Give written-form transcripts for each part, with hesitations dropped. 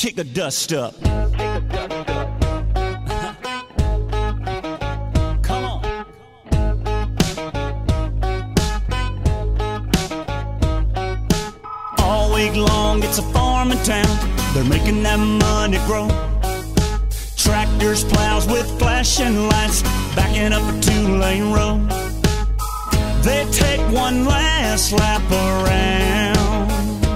kick the dust up. Come on. All week long it's a farming town. They're making that money grow. Tractors, plows with flashing lights, backing up a two-lane road. They take one last lap around.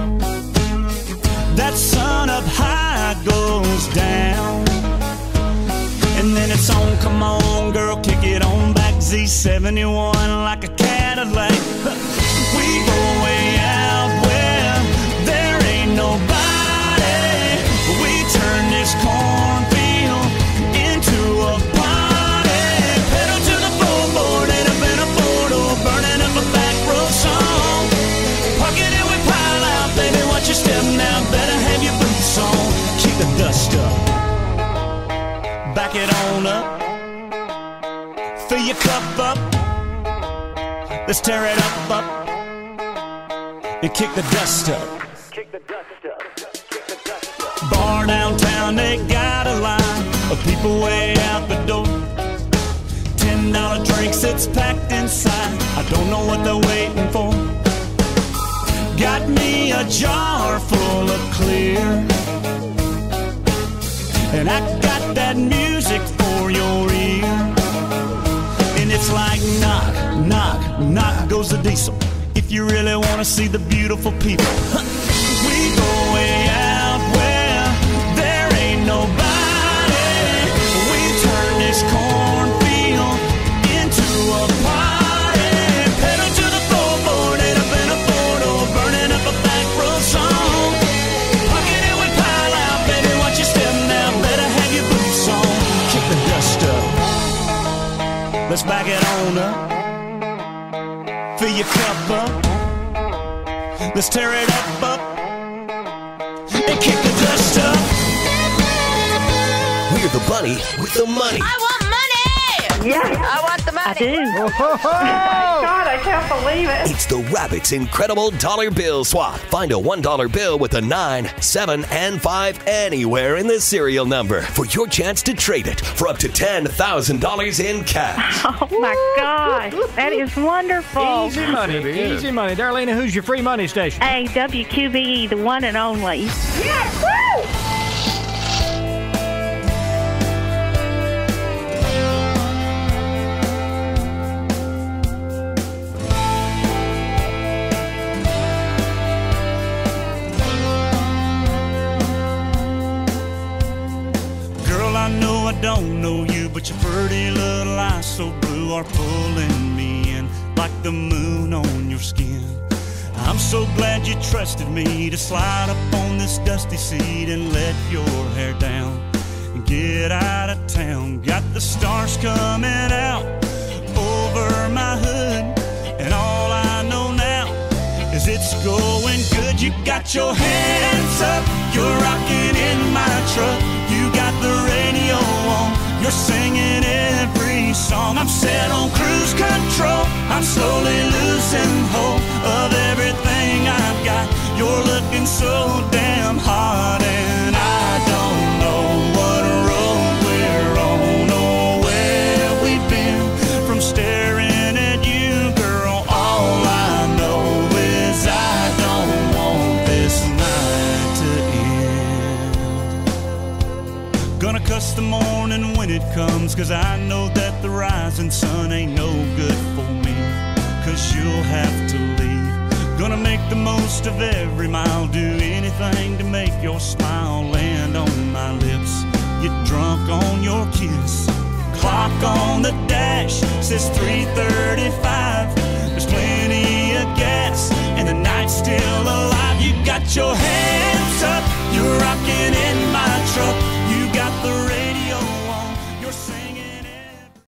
That sun up high goes down. And then it's on, come on girl, kick it on back. Z71 like a Cadillac. We go way out where there ain't nobody. We turn this cornfield into a party. Pedal to the floorboard, ain't up in a four-door, burning up a back road song. Parking it, we pile out, baby, watch your step now. Better have your boots on. Kick the dust up. Back it on up. Fill your cup up. Let's tear it up, and kick the dust up. Kick the dust up. Kick the dust up. Bar downtown, they got a line of people way out the door. $10 drinks, it's packed inside. I don't know what they're waiting for. Got me a jar full of clear, and I got that music for your ear. And it's like knock, knock, knock goes the diesel. If you really want to see the beautiful people, we go way out where there ain't nobody. We turn this cornfield into a party. Pedal to the floorboard, ain't up in a four-door, burning up a back road song. Pocket it, we pile out, baby, watch your step now. Better have your boots on. Kick the dust up. Let's back it on up. Fill your cup up. Let's tear it up, and kick the dust up. We're the bunny with the money. I want money! Yes, I want the money. I do. Oh my God, I can't believe it. It's the Rabbit's incredible dollar bill swap. Find a $1 bill with a 9, 7, and 5 anywhere in the serial number for your chance to trade it for up to $10,000 in cash. Oh my God, that is wonderful. Easy money, easy money. Darlene, who's your free money station? Hey, WQBE, the one and only. Yes, woo! I know I don't know you, but your pretty little eyes so blue are pulling me in like the moon on your skin. I'm so glad you trusted me to slide up on this dusty seat and let your hair down and get out of town. Got the stars coming out over my hood, and all I know now is it's going good. You got your hands up, you're rocking in my truck. You got the radio on, you're singing every song. I'm set on cruise control, I'm slowly losing hold of everything I've got. You're looking so damn hot, and I don't know what road we're on or where we've been. From staring at you, girl, all I know is I don't want this night to end. Gonna cuss the morning when it comes, 'cause I know that the rising sun ain't no good for me, 'cause you'll have to leave. Gonna make the most of every mile, do anything to make your smile land on my lips. Get drunk on your kiss. Clock on the dash says 3:35. There's plenty of gas and the night's still alive. You got your